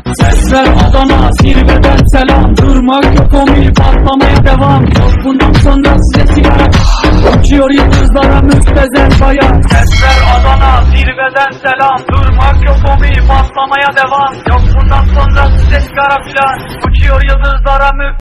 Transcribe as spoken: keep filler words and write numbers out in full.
Sesler Adana, zirveden selam. Durmak yok, omi patlamaya devam. Yok bundan sonra size sigara. Uçuyor yıldızlara müptezel bayan. Sesler Adana, zirveden selam. Durmak yok, omi patlamaya devam. Yok bundan sonra size sigara filan.